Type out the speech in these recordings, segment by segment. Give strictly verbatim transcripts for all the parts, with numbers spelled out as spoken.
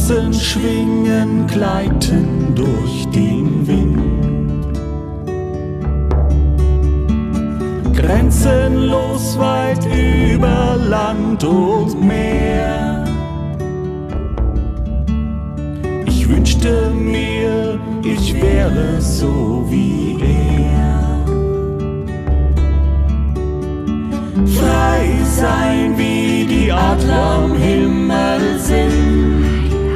Flossen schwingen, gleiten durch den Wind. Grenzenlos weit über Land und Meer. Ich wünschte mir, ich wäre so wie er. Frei sein, wie die Adler am Himmel sind.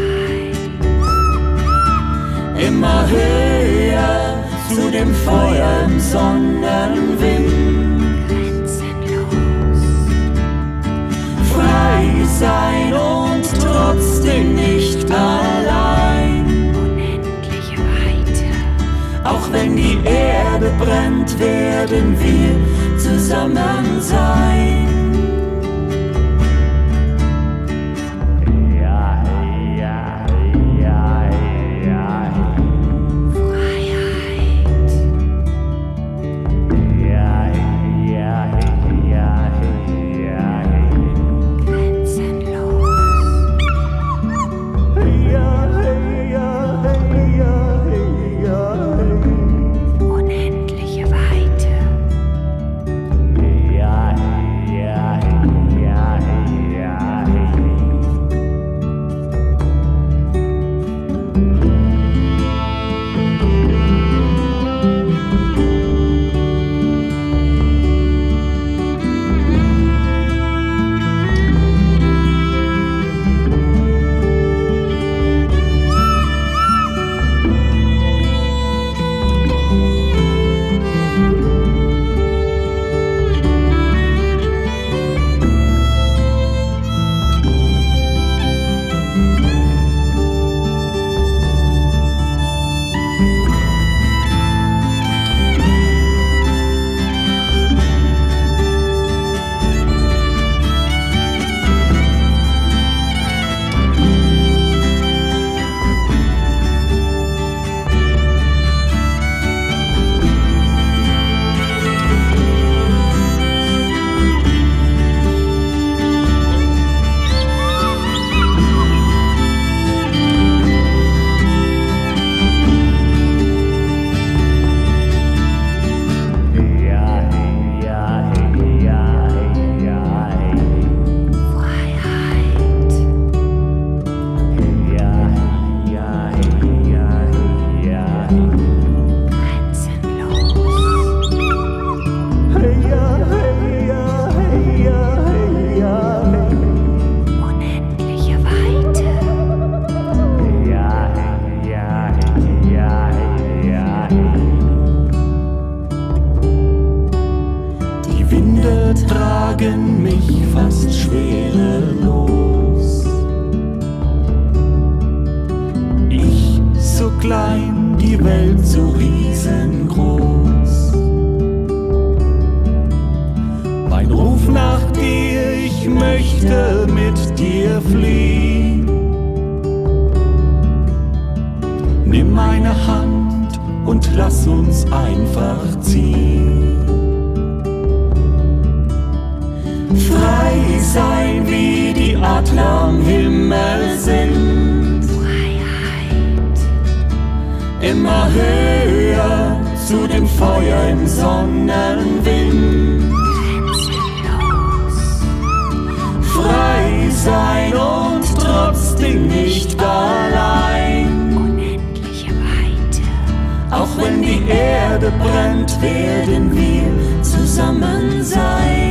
Immer höher zu dem Feuer im Sonnenwind. Grenzenlos. Frei sein und trotzdem nicht allein. Unendliche Weite. Auch wenn die Erde brennt, werden wir zusammen sein. Tragen mich fast schwerelos. Ich so klein, die Welt so riesengroß. Mein Ruf nach dir, ich möchte mit dir fliehen. Nimm meine Hand und lass uns einfach ziehen. Frei sein, wie die Adler am Himmel sind. Freiheit. Immer höher zu dem Feuer im Sonnenwind. Grenzenlos. Frei sein und trotzdem nicht allein. Unendliche Weite. Auch wenn die Erde brennt, werden wir zusammen sein.